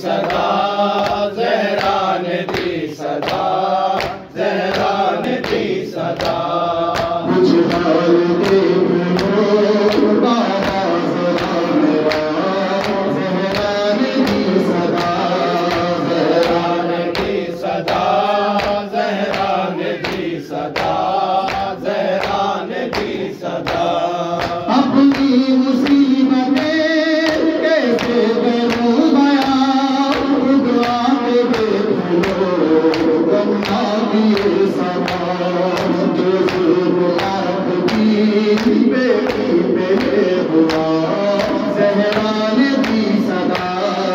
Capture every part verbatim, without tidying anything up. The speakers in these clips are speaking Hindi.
सदा, ज़हरान दी सदा, ज़हरान दी सदा। कुछ हाल देख लो बाबा ज़रा मेरा, ज़हरान दी सदा, ज़हरान दी सदा, ज़हरान दी सदा, ज़हरान दी सदा। अपनी मुसीबतें कैसे करूं बयां, खुदा के देख लो गंगा की सदा, जो ज़ुल्फ़ात की बेटी पे हुआ, ज़हरान दी सदा,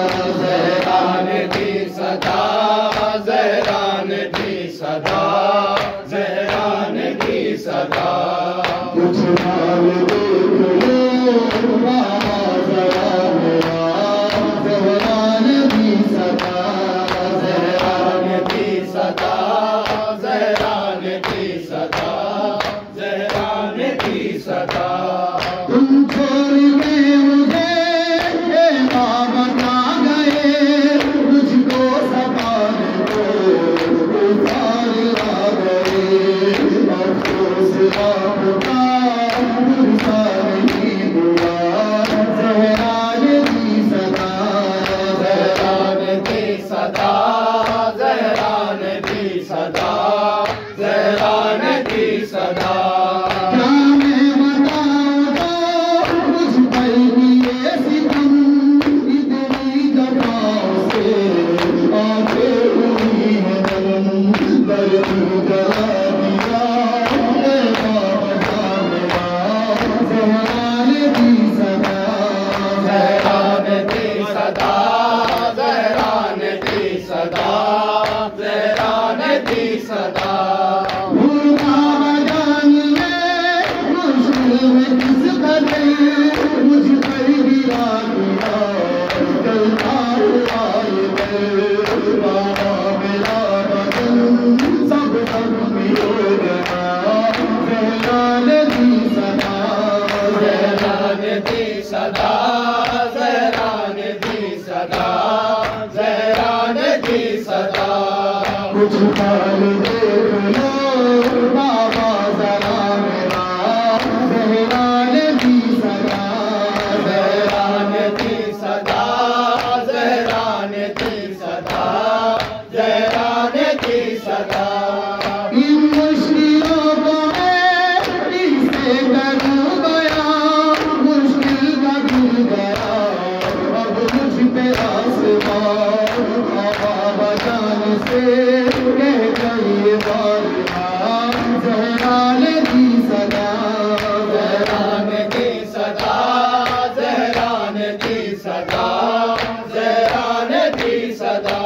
ज़हरान दी सदा, ज़हरान दी सदा, ज़हरान दी सदा। कुछ हाल देख लो बाबा ज़रा मेरा, ज़हरान दी सदा, ज़हरान दी सदा, ज़हरान दी सदा, ज़हरान दी सदा। तुम छोड़ के मुझे ए बाबा ना गए, मुझको सताने को उतार आ गए, अफ़सोस आपका मुझसा नहीं हुआ, ज़हरान दी सदा, ज़हरान दी सदा, ज़हरान दी सदा, ज़हरान दी सदा। क्या मैं बताऊं मुझ पर किए सितम, इतनी जफ़ाओं से आंखें हुई हैं नम, दर्द जला दिया ए बाबा मेरा, ज़हरान दी सदा, ज़हरान दी सदा, ज़हरान दी सदा, ज़हरान दी सदा। भूखा जान में मुश्किल में किस कदर, मुझ पर गिरा दिया चलता हुआ ये दिल, बाबा मेरा बदन सब जख्मी हो गया, ज़हरान दी सदा, ज़हरान दी सदा, ज़हरान दी सदा, ज़हरान दी सदा। कुछ हाल देख लो बाबा ज़रा मेरा, ज़हरान दी सदा, ज़हरान दी सदा, ज़हरान दी सदा, ज़हरान दी सदा। इन मुश्किलों को मैं किससे करूं बयां, मुश्किल का गिर गया अब मुझ पे आसमां, बाबा जान से कह गई बारियां, ज़हरान दी सदा, ज़हरान दी सदा, ज़हरान दी सदा, ज़हरान दी सदा।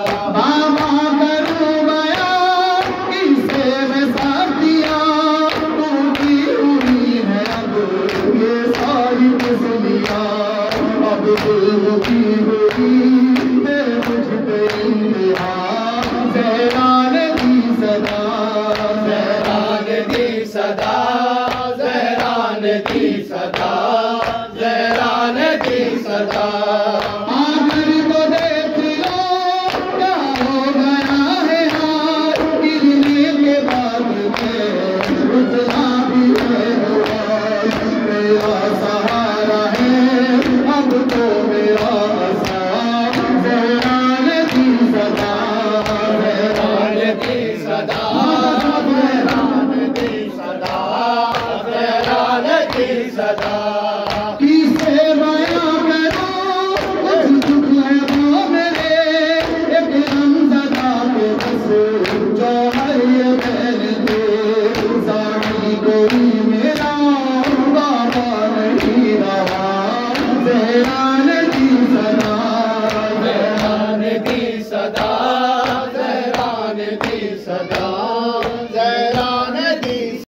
बाबा करूं बयां किससे मैं साथिया, टूटी हुई है अब ये सारी मसलियां, अब दिल की हुई है मुझ पे इंतहा, ज़हरान दी सदा, ज़हरान दी सदा, ज़हरान दी सदा, ज़हरान दी सदा। आखिर को देख लो क्या हो गया है हाल, गिरने के बाद में उठना भी है हुआ, मेरा सहारा है अब तो मेरा आसा, ज़हरान दी सदा, ज़हरान दी सदा, ज़हरान दी सदा, ज़हरान दी सदा। किसे बयां करूं कुछ दुख है वो मेरे, एक गम ज़दा के बस जो